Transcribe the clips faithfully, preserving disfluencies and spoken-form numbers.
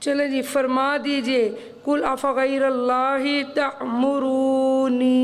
چلے جی فرما دیجئے قل افغیر اللہ تعمرونی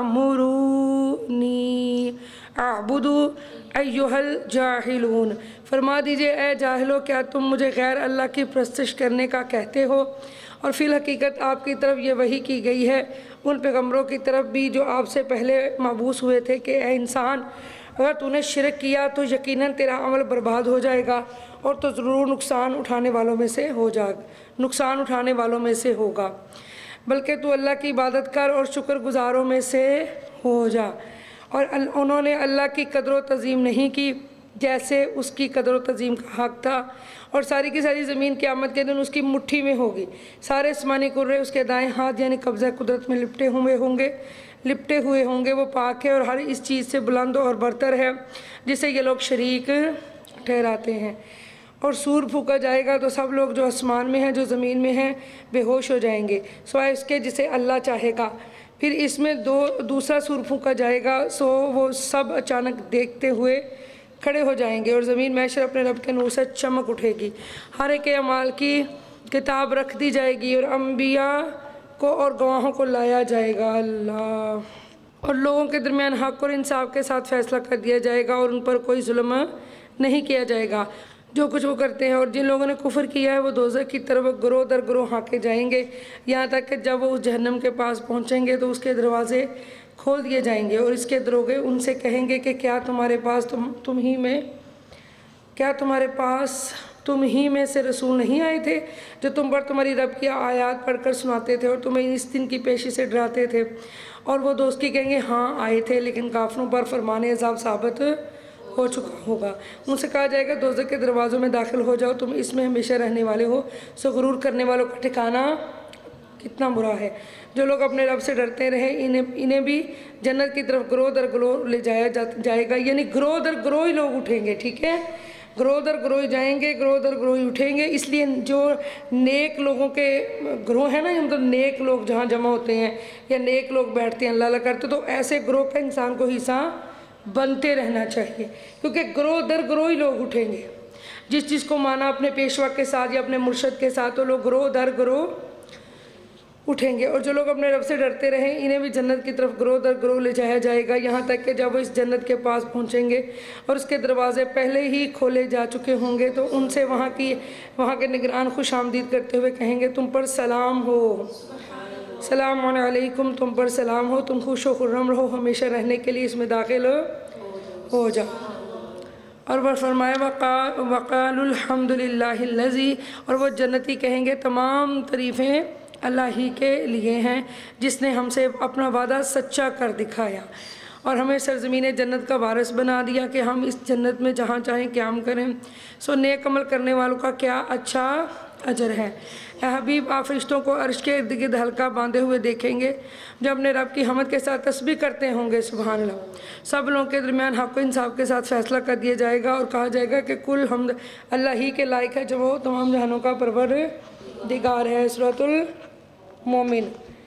تعمرونی اعبد ایھا الجاہلون، فرما دیجئے اے جاہلو کیا تم مجھے غیر اللہ کی پرستش کرنے کا کہتے ہو؟ اور فی الحقیقت آپ کی طرف یہ وحی کی گئی ہے ان پیغمبروں کی طرف بھی جو آپ سے پہلے مبعوث ہوئے تھے کہ اے انسان اگر تو نے شرک کیا تو یقیناً تیرا عمل برباد ہو جائے گا اور تو ضرور نقصان اٹھانے والوں میں سے ہو جا نقصان اٹھانے والوں میں سے ہوگا، بلکہ تو اللہ کی عبادت کر اور شکر گزاروں میں سے ہو جا۔ اور انہوں نے اللہ کی قدر و تعظیم نہیں کی جیسے اس کی قدر و تعظیم کا حق تھا، اور ساری کی ساری زمین قیامت کے دن اس کی مٹھی میں ہوگی، سارے آسمانی کرے اس کے دائیں ہاتھ یعنی قبضہ قدرت میں لپٹے ہوئے ہوں گے لپٹے ہوئے ہوں گے وہ پاک ہے اور ہر اس چیز سے بلند اور برتر ہے جسے یہ لوگ شریک ٹھہراتے ہیں۔ اور سور پھونکا جائے گا تو سب لوگ جو آسمان میں ہیں جو زمین میں ہیں بے ہوش ہو جائیں گے سوائے اس کے جسے اللہ چاہے گا، پھر اس میں دو دوسرا سور پھونکا جائے گا سو وہ سب اچانک دیکھتے ہوئے کھڑے ہو جائیں گے، اور زمین محشر اپنے رب کے نور سے چمک اٹھے گی، ہر ایک اعمال کی کتاب رکھ دی جائے گی اور انبیاء کو اور گواہوں کو لایا جائے گا اللہ، اور لوگوں کے درمیان حق اور انصاف کے ساتھ فیصلہ کر دیا جائے گا اور ان پر کوئی ظلم نہیں کیا جائے گا جو کچھ وہ کرتے ہیں۔ اور جن لوگوں نے کفر کیا ہے وہ دوزخ کی طرف گروہ در گروہ ہانکے جائیں گے یہاں تک کہ جب وہ اس جہنم کے پاس پہنچیں گے تو اس کے دروازے کھول دیے جائیں گے اور اس کے دروگے ان سے کہیں گے کہ کیا تمہارے پاس تم تم ہی میں کیا تمہارے پاس تم ہی میں سے رسول نہیں آئے تھے جو تم پر تمہاری رب کی آیات پڑھ کر سناتے تھے اور تمہیں اس دن کی پیشی سے ڈراتے تھے؟ اور وہ دوست کی کہیں گے ہاں آئے تھے لیکن کافروں پر فرمان عذاب ثابت ہو چکا ہوگا، ان سے کہا جائے گا دوزخ کے دروازوں میں داخل ہو جاؤ، تم اس میں ہمیشہ رہنے والے ہو، سو غرور کرنے والوں کا ٹھکانہ کتنا برا ہے۔ جو لوگ اپنے رب سے ڈرتے رہے انہیں انہیں بھی جنت کی طرف گروہ در گروہ لے جایا جائے گا، یعنی گروہ در گروہ ہی لوگ اٹھیں گے، ٹھیک ہے، گروہ در گروہ جائیں گے، گروہ در گروہ اٹھیں گے، اس لیے جو نیک لوگوں کے گروہ ہیں نا، مطلب نیک لوگ جہاں جمع ہوتے ہیں یا نیک لوگ بیٹھتے ہیں اللہ اللہ کرتے تو ایسے گروہ کا انسان کو حصہ بنتے رہنا چاہیے، کیونکہ گروہ در گروہ ہی لوگ اٹھیں گے، جس چیز کو مانا اپنے پیشوا کے ساتھ یا اپنے مرشد کے ساتھ تو لوگ گروہ در گروہ اٹھیں گے۔ اور جو لوگ اپنے رب سے ڈرتے رہیں انہیں بھی جنت کی طرف گروہ در گروہ لے جایا جائے گا یہاں تک کہ جب وہ اس جنت کے پاس پہنچیں گے اور اس کے دروازے پہلے ہی کھولے جا چکے ہوں گے تو ان سے وہاں کی وہاں کے نگران خوش آمدید کرتے ہوئے کہیں گے تم پر سلام ہو، سلام علیکم، تم پر سلام ہو، تم خوش و خرم رہو، ہمیشہ رہنے کے لیے اس میں داخل ہو جاؤ۔ اور وہ فرمایا وقالوا الحمد للہ الذی، اور وہ جنتی کہیں گے تمام تعریفیں اللہ ہی کے لیے ہیں جس نے ہم سے اپنا وعدہ سچا کر دکھایا اور ہمیں سرزمین جنت کا وارث بنا دیا کہ ہم اس جنت میں جہاں چاہیں قیام کریں، سو نیک عمل کرنے والوں کا کیا اچھا اجر ہے۔ اے حبیب آپ فرشتوں کو عرش کے ارد گرد حلقہ باندھے ہوئے دیکھیں گے جو اپنے رب کی حمد کے ساتھ تسبیح کرتے ہوں گے سبحان اللہ، سب لوگوں کے درمیان حق و انصاف کے ساتھ فیصلہ کر دیا جائے گا اور کہا جائے گا کہ کل حمد اللہ ہی کے لائق ہے جو وہ تمام جہانوں کا پروردگار ہے۔ سورۃ المومن۔